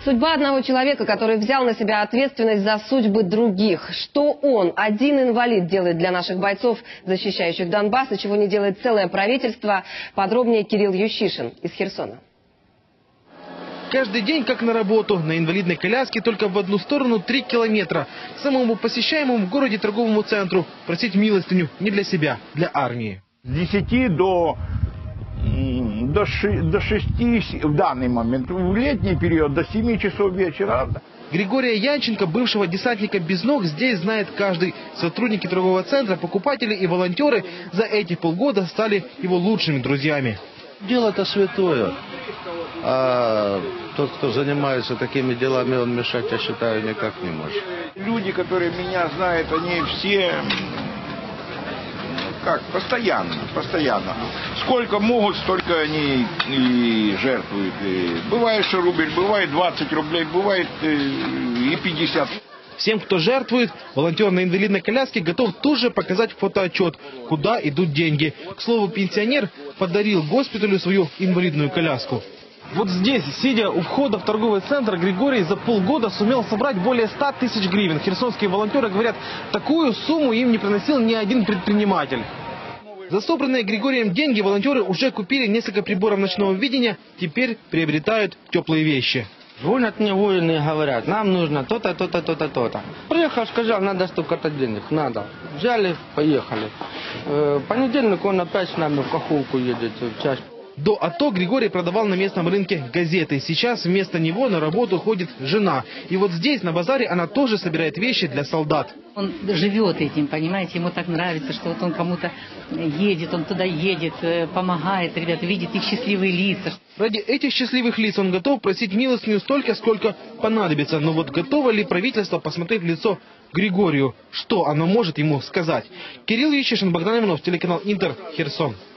Судьба одного человека, который взял на себя ответственность за судьбы других. Что он, один инвалид, делает для наших бойцов, защищающих Донбасс, и чего не делает целое правительство, подробнее Кирилл Ющишин из Херсона. Каждый день как на работу. На инвалидной коляске только в одну сторону 3 километра. К самому посещаемому в городе торговому центру. Просить милостыню не для себя, для армии. С 10 до 6 в данный момент. В летний период до 7 часов вечера. Григория Янченко, бывшего десантника без ног, здесь знает каждый. Сотрудники торгового центра, покупатели и волонтеры за эти полгода стали его лучшими друзьями. Дело-то святое. А тот, кто занимается такими делами, он мешать, я считаю, никак не может. Люди, которые меня знают, они все постоянно. Сколько могут, столько они и жертвуют. И бывает, что рубль, бывает 20 рублей, бывает и 50. Всем, кто жертвует, волонтер на инвалидной коляске готов тут же показать фотоотчет, куда идут деньги. К слову, пенсионер подарил госпиталю свою инвалидную коляску. Вот здесь, сидя у входа в торговый центр, Григорий за полгода сумел собрать более 100 тысяч гривен. Херсонские волонтеры говорят, такую сумму им не приносил ни один предприниматель. За собранные Григорием деньги волонтеры уже купили несколько приборов ночного видения, теперь приобретают теплые вещи. Звонят мне воины и говорят, нам нужно то-то, то-то, то-то, то-то. Приехал, сказал, надо столько-то денег, надо. Взяли, поехали. Понедельник он опять с нами в Каховку едет в часть. До АТО Григорий продавал на местном рынке газеты. Сейчас вместо него на работу ходит жена. И вот здесь, на базаре, она тоже собирает вещи для солдат. Он живет этим, понимаете, ему так нравится, что вот он кому-то едет, он туда едет, помогает, ребята, видит их счастливые лица. Ради этих счастливых лиц он готов просить милостыню столько, сколько понадобится. Но вот готово ли правительство посмотреть в лицо Григорию? Что оно может ему сказать? Кирилл Ющишин, Богдан Иванов, телеканал Интер, Херсон.